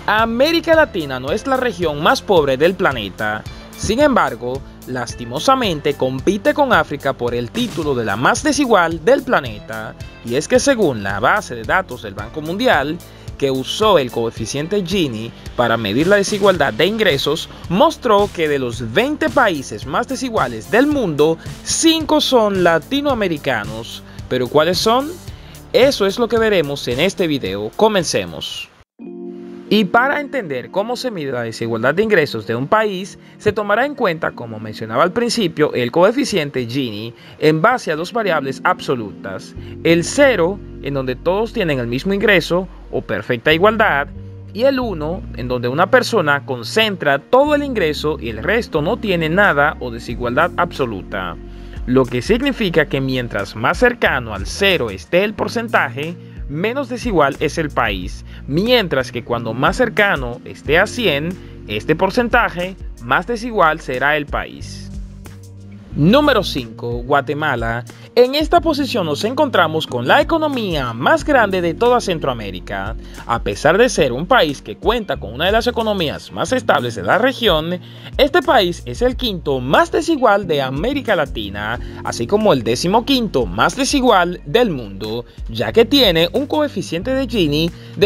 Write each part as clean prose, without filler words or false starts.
América Latina no es la región más pobre del planeta. Sin embargo, lastimosamente compite con África por el título de la más desigual del planeta. Y es que según la base de datos del Banco Mundial, que usó el coeficiente Gini para medir la desigualdad de ingresos, mostró que de los 20 países más desiguales del mundo, 5 son latinoamericanos. ¿Pero cuáles son? Eso es lo que veremos en este video. Comencemos. Y para entender cómo se mide la desigualdad de ingresos de un país, se tomará en cuenta, como mencionaba al principio, el coeficiente Gini en base a dos variables absolutas. El 0, en donde todos tienen el mismo ingreso o perfecta igualdad, y el 1, en donde una persona concentra todo el ingreso y el resto no tiene nada o desigualdad absoluta. Lo que significa que mientras más cercano al 0 esté el porcentaje, menos desigual es el país, mientras que cuando más cercano esté a 100, este porcentaje, más desigual será el país. Número 5. Guatemala. En esta posición nos encontramos con la economía más grande de toda Centroamérica. A pesar de ser un país que cuenta con una de las economías más estables de la región, este país es el quinto más desigual de América Latina, así como el 15º más desigual del mundo, ya que tiene un coeficiente de Gini de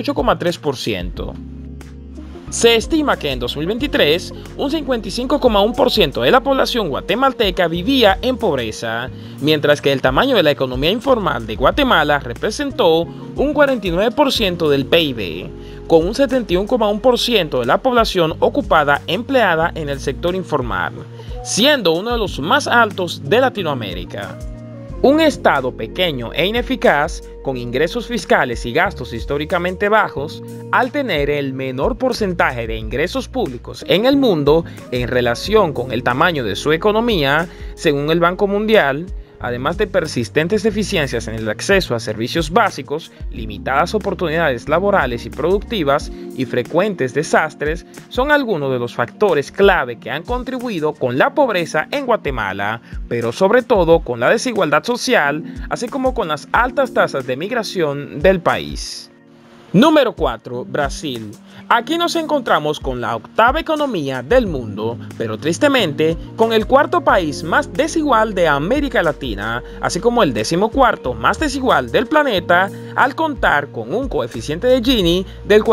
48,3%. Se estima que en 2023, un 55,1% de la población guatemalteca vivía en pobreza, mientras que el tamaño de la economía informal de Guatemala representó un 49% del PIB, con un 71,1% de la población ocupada empleada en el sector informal, siendo uno de los más altos de Latinoamérica. Un estado pequeño e ineficaz, con ingresos fiscales y gastos históricamente bajos, al tener el menor porcentaje de ingresos públicos en el mundo en relación con el tamaño de su economía, según el Banco Mundial, además de persistentes deficiencias en el acceso a servicios básicos, limitadas oportunidades laborales y productivas y frecuentes desastres, son algunos de los factores clave que han contribuido con la pobreza en Guatemala, pero sobre todo con la desigualdad social, así como con las altas tasas de migración del país. Número 4. Brasil. Aquí nos encontramos con la octava economía del mundo, pero tristemente con el cuarto país más desigual de América Latina, así como el 14º más desigual del planeta, al contar con un coeficiente de Gini del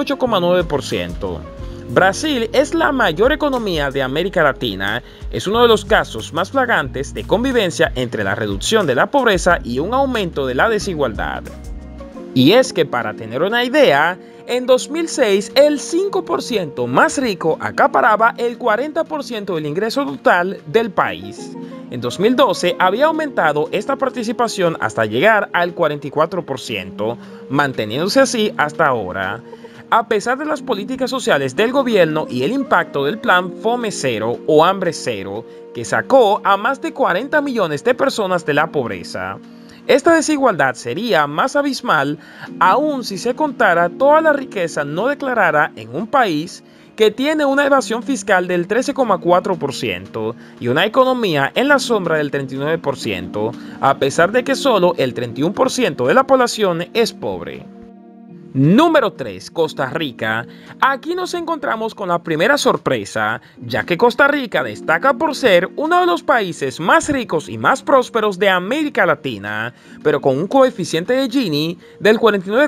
48,9%. Brasil es la mayor economía de América Latina, es uno de los casos más flagrantes de convivencia entre la reducción de la pobreza y un aumento de la desigualdad. Y es que para tener una idea, en 2006 el 5% más rico acaparaba el 40% del ingreso total del país. En 2012 había aumentado esta participación hasta llegar al 44%, manteniéndose así hasta ahora. A pesar de las políticas sociales del gobierno y el impacto del plan Fome Cero o Hambre Cero, que sacó a más de 40 millones de personas de la pobreza. Esta desigualdad sería más abismal aún si se contara toda la riqueza no declarada en un país que tiene una evasión fiscal del 13,4% y una economía en la sombra del 39%, a pesar de que solo el 31% de la población es pobre. Número 3. Costa Rica. Aquí nos encontramos con la primera sorpresa, ya que Costa Rica destaca por ser uno de los países más ricos y más prósperos de América Latina, pero con un coeficiente de Gini del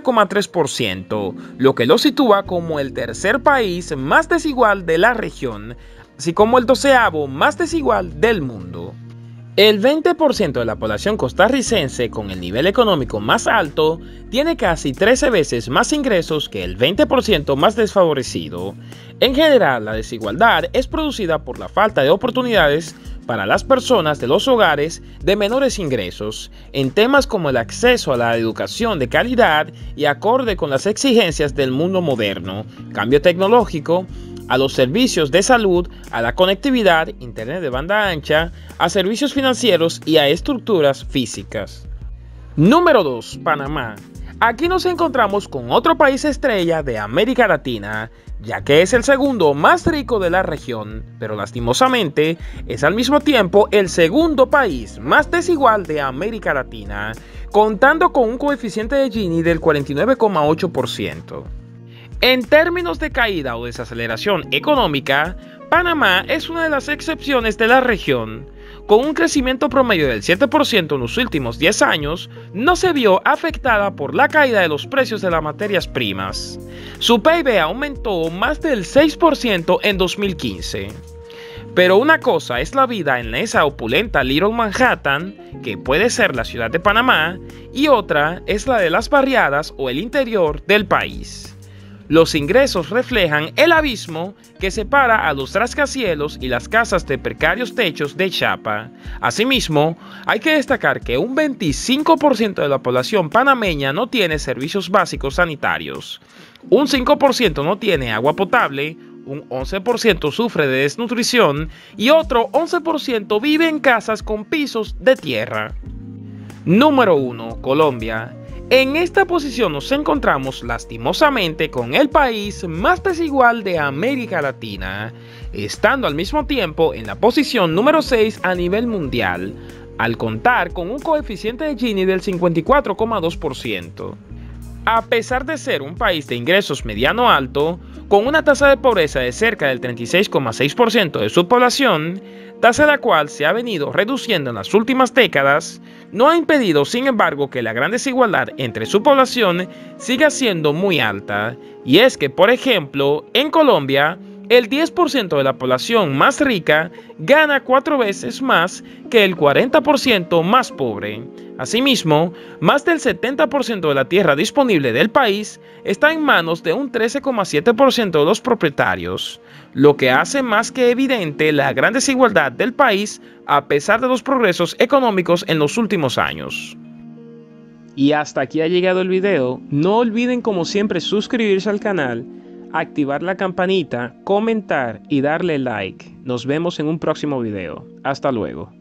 49,3%, lo que lo sitúa como el tercer país más desigual de la región, así como el 12º más desigual del mundo. El 20% de la población costarricense con el nivel económico más alto tiene casi 13 veces más ingresos que el 20% más desfavorecido. En general, la desigualdad es producida por la falta de oportunidades para las personas de los hogares de menores ingresos, en temas como el acceso a la educación de calidad y acorde con las exigencias del mundo moderno, cambio tecnológico, a los servicios de salud, a la conectividad, internet de banda ancha, a servicios financieros y a estructuras físicas. Número 2. Panamá. Aquí nos encontramos con otro país estrella de América Latina, ya que es el segundo más rico de la región, pero lastimosamente es al mismo tiempo el segundo país más desigual de América Latina, contando con un coeficiente de Gini del 49,8%. En términos de caída o desaceleración económica, Panamá es una de las excepciones de la región. Con un crecimiento promedio del 7% en los últimos 10 años, no se vio afectada por la caída de los precios de las materias primas. Su PIB aumentó más del 6% en 2015. Pero una cosa es la vida en esa opulenta Little Manhattan, que puede ser la ciudad de Panamá, y otra es la de las barriadas o el interior del país. Los ingresos reflejan el abismo que separa a los rascacielos y las casas de precarios techos de chapa. Asimismo, hay que destacar que un 25% de la población panameña no tiene servicios básicos sanitarios, un 5% no tiene agua potable, un 11% sufre de desnutrición y otro 11% vive en casas con pisos de tierra. Número 1. Colombia. En esta posición nos encontramos lastimosamente con el país más desigual de América Latina, estando al mismo tiempo en la posición número 6 a nivel mundial, al contar con un coeficiente de Gini del 54,2%. A pesar de ser un país de ingresos mediano alto, con una tasa de pobreza de cerca del 36,6% de su población, tasa la cual se ha venido reduciendo en las últimas décadas, no ha impedido, sin embargo, que la gran desigualdad entre su población siga siendo muy alta. Y es que, por ejemplo, en Colombia, el 10% de la población más rica gana 4 veces más que el 40% más pobre. Asimismo, más del 70% de la tierra disponible del país está en manos de un 13,7% de los propietarios, lo que hace más que evidente la gran desigualdad del país a pesar de los progresos económicos en los últimos años. Y hasta aquí ha llegado el video. No olviden, como siempre, suscribirse al canal, activar la campanita, comentar y darle like. Nos vemos en un próximo video. Hasta luego.